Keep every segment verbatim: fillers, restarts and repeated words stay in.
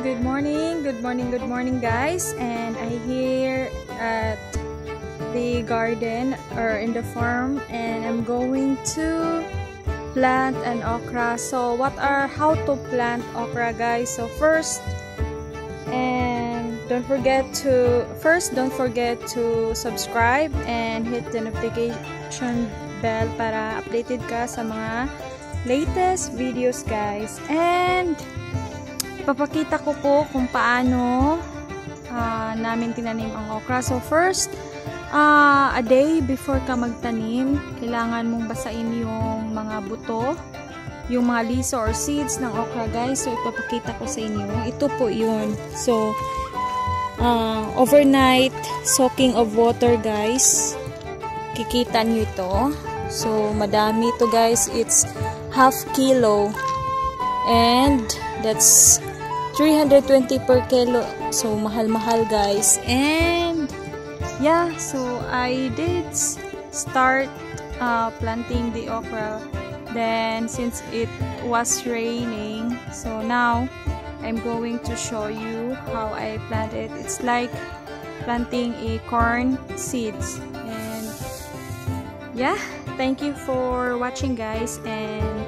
good morning, good morning, good morning guys, and I here at the garden or in the farm, and I'm going to plant an okra. So what are how to plant okra, guys? So first, and don't forget to first don't forget to subscribe and hit the notification bell para updated ka sa mga latest videos, guys. And papakita ko po kung paano uh, namin tinanim ang okra. So first, uh, a day before ka magtanim, kailangan mong basain yung mga buto, yung mga liso or seeds ng okra, guys. So ipapakita ko sa inyo. Ito po yun. So uh, overnight soaking of water, guys. Kikita nyo ito. So madami ito, guys. It's half kilo. And that's three hundred twenty per kilo. So mahal-mahal, guys. And yeah, so I did start uh, planting the okra. Then since it was raining, so now I'm going to show you how I plant it. It's like planting a corn seeds. And yeah, thank you for watching, guys, and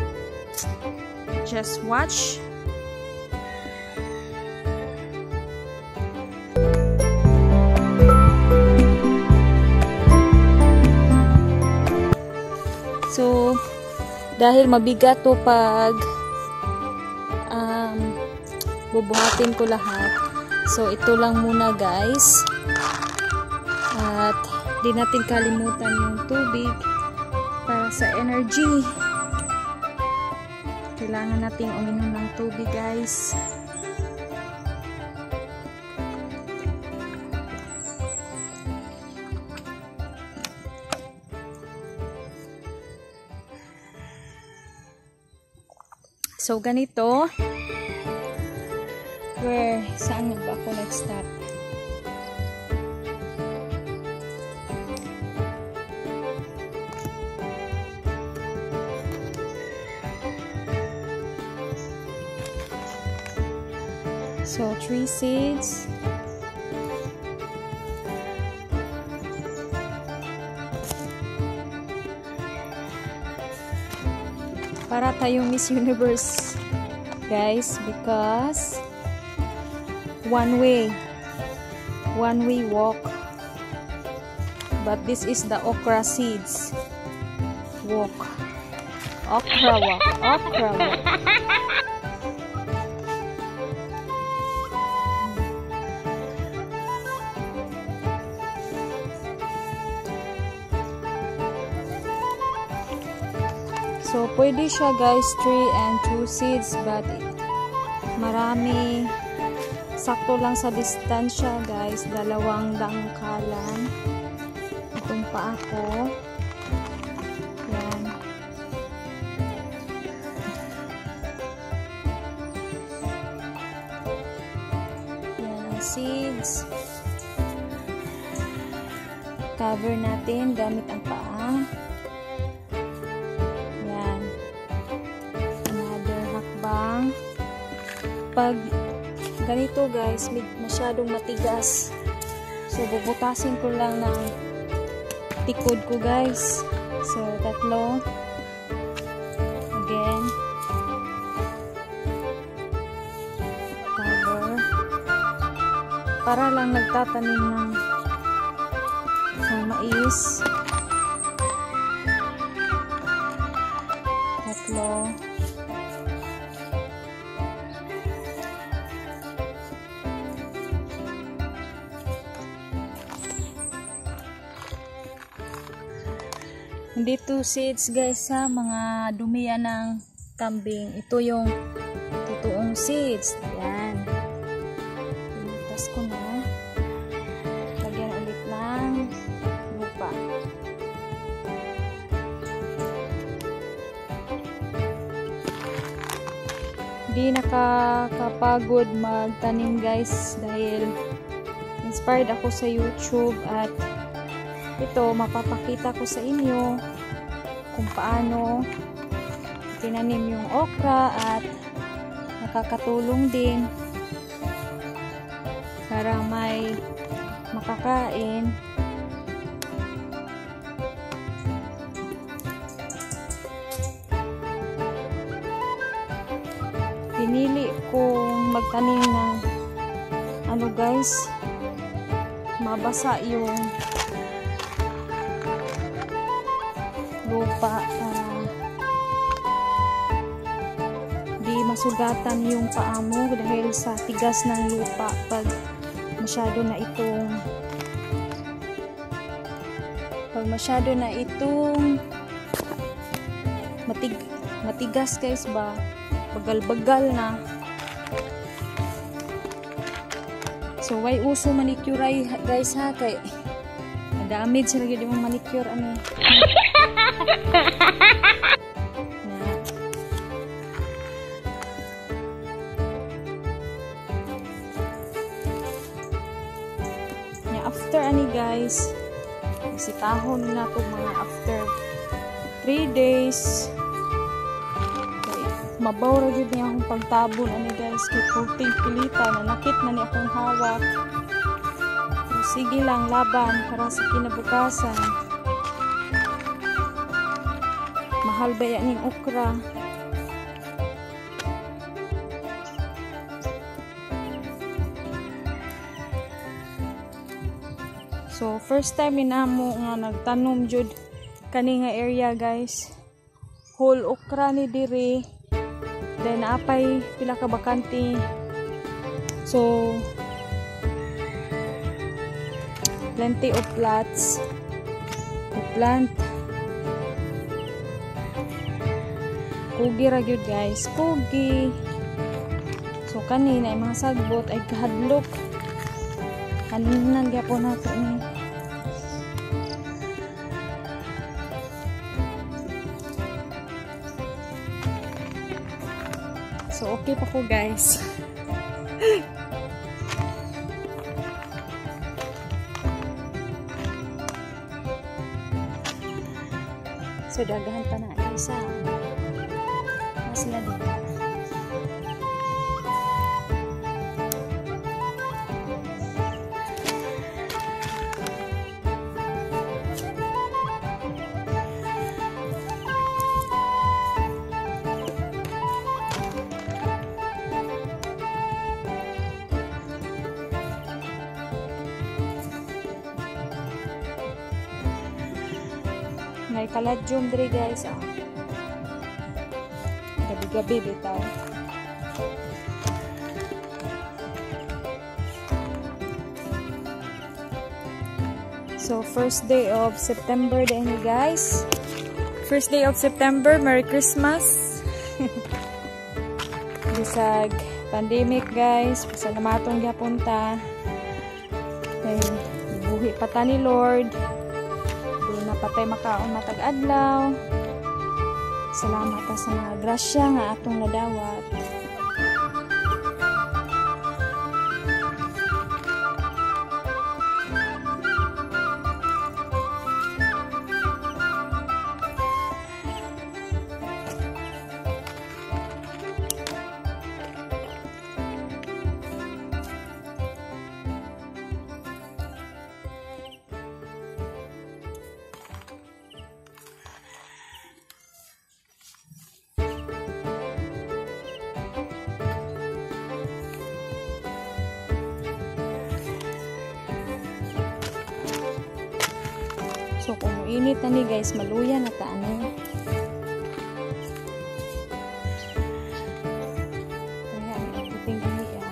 just watch. So dahil mabigat to pag um, bubuhatin ko lahat, so ito lang muna, guys. At di natin kalimutan yung tubig para sa energy. Kailangan nating uminom ng tubig, guys. So ganito. Where saan ba ako nag-stop? So three seeds. Para tayong Miss Universe, guys, because one way one way walk, but this is the okra seeds walk. Okra walk. Okra walk. So, pwede siya, guys, three and two seeds, but marami. Sakto lang sa distansya, guys. Dalawang dangkalan. Itong paa ko. Yan. Yan ang seeds. Cover natin gamit ang paa. Pag ganito, guys, masyadong matigas, so bubutasin ko lang ng tikod ko, guys. So tatlo, again, cover, para lang nagtatanim ng ng mais. Tatlo. Hindi two seeds, guys, sa mga dumiyan ng kambing. Ito yung totoong seeds. Yan. Pinutas ko na. Lagyan ulit ng lupa. Hindi nakakapagod magtanim, guys, dahil inspired ako sa YouTube, at ito mapapakita ko sa inyo kung paano tinanim yung okra, at nakakatulong din para may makakain. Pinili kong magtanim ng ano guys, mabasa yung lupa para di masugatan yung paa mo dahil sa tigas ng lupa pag masyado na itong pag masyado na itong matig matigas guys ba, bagal-bagal na. So why uso manicure ay guys ha, kay damage sila gyud yung manicure ano. Na after ani guys, bisitahon na ko mga after three days. Mabaw ra gyud niya akong pagtabon ani guys, kay puting pilita na nakit man ni akong hawak. So, sige lang laban para sa kinabukasan. Mahal ba yan yung okra? So first time inamo nga nagtanom jud kani nga area guys. Whole okra ni diri. Then apay pila ka bakante. So plenty of plots to plant. Kugi ra gyud guys, kugi. So kanina ay mga sagbot ay kahadlok. Kaninan gyapon nato ni. So okay pa ko guys. So dagahan pa na isa. Mas sila dito. May kaladyom diri guys ah. Gabi-gabi bitaw. So first day of September din guys. First day of September, Merry Christmas. Bisag pandemic guys, pasalamatong gyapon ta. Kay buhi pa ta ni Lord. Napatay makaon matag adlaw. Salamat ta sa mga grasya nga atong nadawat. So kung init na ni guys, maluya na ta ano. Kaya ang puting gini ah.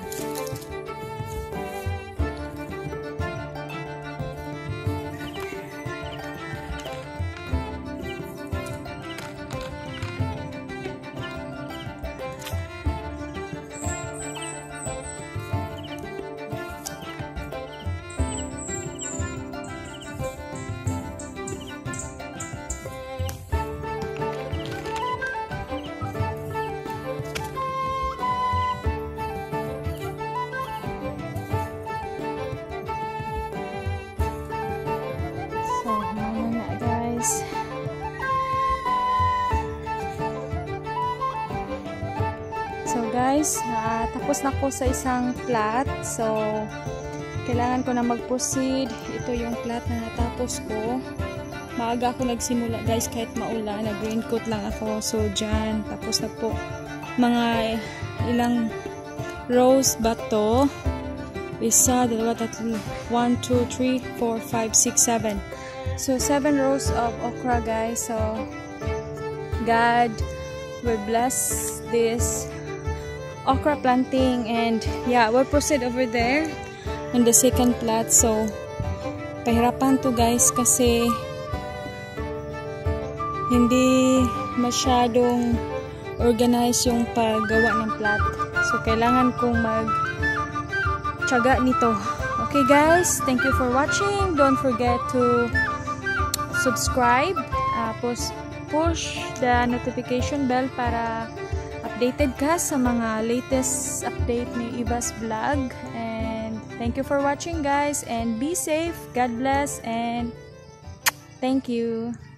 guys, uh, tapos na ko sa isang plat. So, kailangan ko na mag-proceed. Ito yung plat na natapos ko. Maaga ako nagsimula guys kahit maulan. Nag-raincoat lang ako. So, dyan. Tapos na po. Mga ilang rows ba to? Isa, dalawa, tatlo. one, two, three, four, five, six, seven. So, seven rows of okra guys. So, God will bless this okra planting, and yeah, we'll proceed over there in the second plot. So pahirapan to guys kasi hindi masyadong organize yung paggawa ng plot, so kailangan kong mag tiyaga nito. Okay guys, thank you for watching. Don't forget to subscribe, uh, push, push the notification bell para updated ka sa mga latest update ni Iba's Vlog. And thank you for watching guys, and be safe. God bless and thank you.